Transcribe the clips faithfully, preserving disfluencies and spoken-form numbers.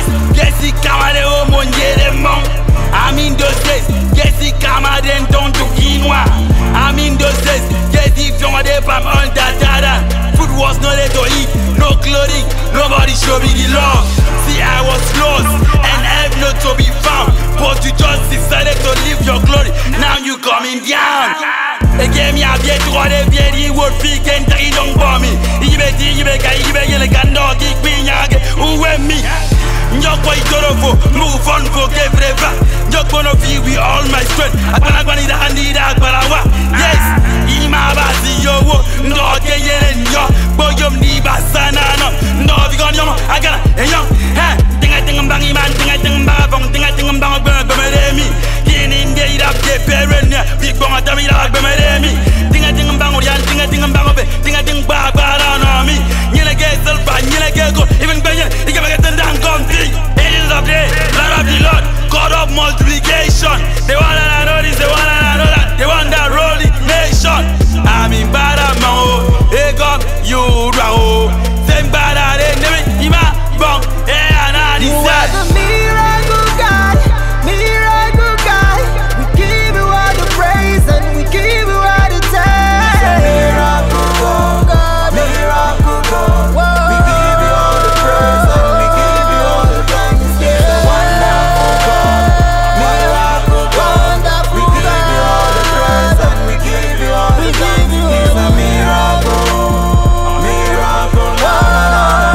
Gesi kamade o monye de mon. Amin doses, gesi kamade don to quinoa. Amin doses, gesi fion de pam on datada. Food was no let to eat, no clothing, nobody show me the love. See I was lost and have no to be found, but you just decided to live your glory. Now you coming down. They gave me a bit to what they did, would pick and three don't bomb me. You bet you bet you bet you can dog it, queen yag, who went me. You're quite tolerable, move on for Gabriel. You're gonna be with all my strength. I'm gonna go in the handy dog, but I want. Yes, Ima Basi, yo, no, okay, yeah, yo, but you need Basana, no, if you're gonna, I got a young, hey, think I think I'm banging man, think I think I'm bang, think I think I'm bang, but me. In the up, get parent, big bong, I tell me that I'm me. Think I think I'm bang, think I think I'm bang, think I think bang, but I know me. You like get self, you like get good, even when you can get the damn country. Angels of day, Lord of the Lord, God of multiplication. They want that I know this, they want that I know that, they want that rolling nation. I'm in Badamao, hey God, you draw. Same bad at it, never, you might bong, hey, and I You are the miracle God, miracle God. We give you all the praise and we give you all the thanks. Miracle God, miracle God. We give you all the praise and we give you all the thanks. Yeah. Wonderful God, miracle God. We give you all the praise and we give you all the thanks. He's a miracle, miracle God.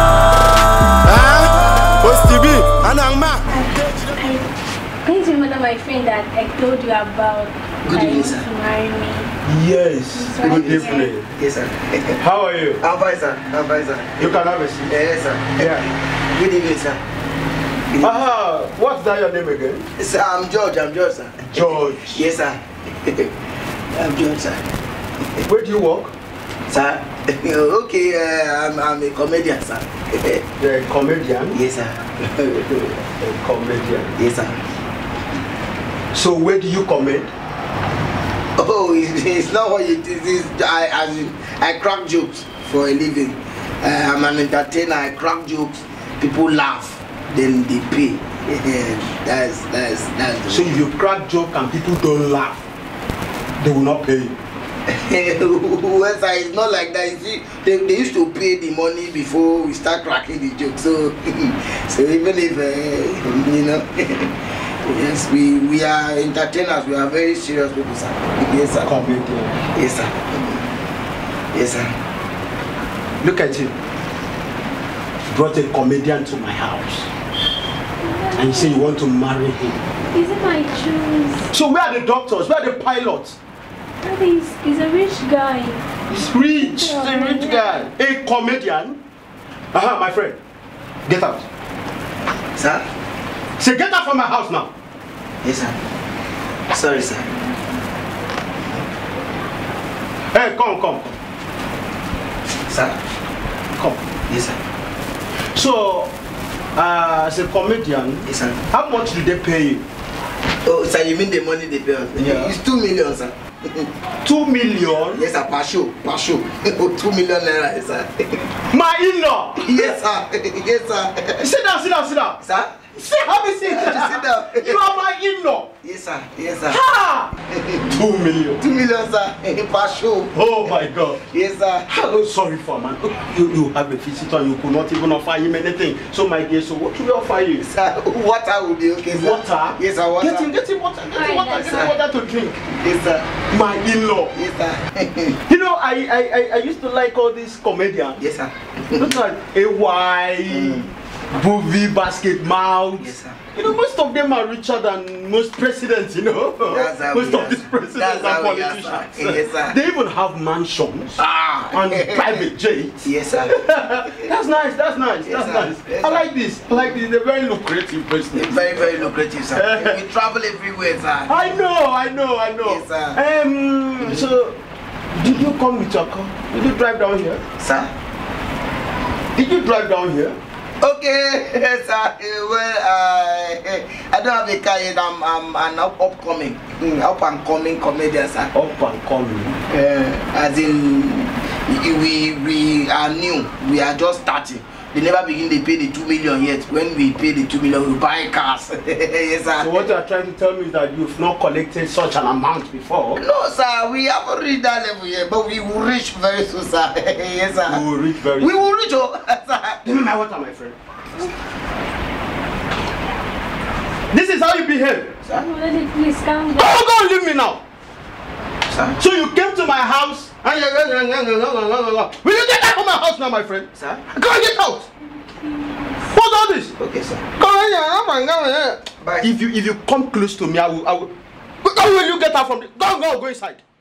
Ah, what's T V? Anangma. Can you remember my friend that I told you about? Good evening, sir. To marry me. Yes. Good evening. Yes, sir. How are you? I'm fine, sir. I'm fine, sir. You can have a seat. Yes, sir. Yeah. Good evening, sir. Good evening. Aha, what's that your name again? Sir, I'm George. I'm George, sir. George. Yes, sir. I'm George, sir. Where do you work? Sir. Okay, uh, I'm, I'm a comedian, sir. You're a comedian? Yes, sir. A comedian. Yes, sir. So where do you comment? Oh, it's, it's not what it is. I, I, I crack jokes for a living. Uh, I'm an entertainer. I crack jokes. People laugh, then they pay. that's that's that's. The so if you crack joke and people don't laugh, they will not pay you. Well, sir, it's not like that. You see, they, they used to pay the money before we start cracking the joke. So, so even if uh, you know. Yes, we, we are entertainers, we are very serious people, sir. Yes, sir. Comedian. Yes, sir. Yes, sir. Look at you. Brought a comedian to my house. And you say you want to marry him. Is it my choice? So where are the doctors? Where are the pilots? He's, he's a rich guy. He's rich. He's a rich guy. A comedian? Aha, my friend. Get out. Sir? Say, get out from my house now. Yes, sir. Sorry, sir. Hey, come, come. Sir? Come. Yes, sir. So, uh, as a comedian, yes, sir. How much did they pay you? Oh, sir, you mean the money they pay us? Yeah. It's two million, sir. Two million? Yes, sir, per show, per show. Two million naira, yes, sir. My in-law? Yes, sir. Yes, sir. Sit down, sit down, sit down. Sir? Sit, have a seat. Sit down. You are my in-law. Yes, sir. Yes, sir. Ha! Two million. Two million, sir. Per show. Oh my God. Yes, sir. Oh, sorry for man. You, you have a visitor and you could not even offer him anything. So my dear, so what should we offer you? Sir, water will be okay, sir. Water? Yes, sir, water. Get him, get him water. Get him water. Get him water to drink. Yes, sir. My in-law. Yes, sir. You know, I, I, I, I used to like all these comedians. Yes, sir. Look at A Y, mm. Boovie, Basket Mouth. Yes, sir. You know, most of them are richer than most presidents, you know. That's how most we of are, these presidents That's and politicians. politicians. Yes, sir. They even have mansions ah. and private jets. Yes, sir. That's nice, that's nice, yes, that's sir. nice. Yes, I like this. I like this. It's a very lucrative business. It's very, very lucrative, sir. We travel everywhere, sir. I know, I know, I know. Yes, sir. Um, so, did you come with your car? Did you drive down here? Sir? Did you drive down here? Okay, yes, sir. Well, uh, I don't have a car yet. I'm, I'm an up, upcoming, up and coming comedian, sir. Up and coming. Uh, as in, we we are new. We are just starting. they never begin to pay the two million yet. When we pay the two million, we buy cars. Yes, sir. So what you are trying to tell me is that you've not collected such an amount before? No, sir, we haven't reached that level yet, but we will reach very soon, sir. Yes, sir. We will reach very We soon. will reach, oh, sir. Give me my water, my friend. This is how you behave. Sir? Daddy, please calm down. Go, go, leave me now. Sir? So you came to my house and you will you get out of my house now, my friend? Sir? Go and get out. What's all this? Okay, sir. Come here. Bye. If you if you come close to me, I will I will. How will you get out from the? Go, go, go inside.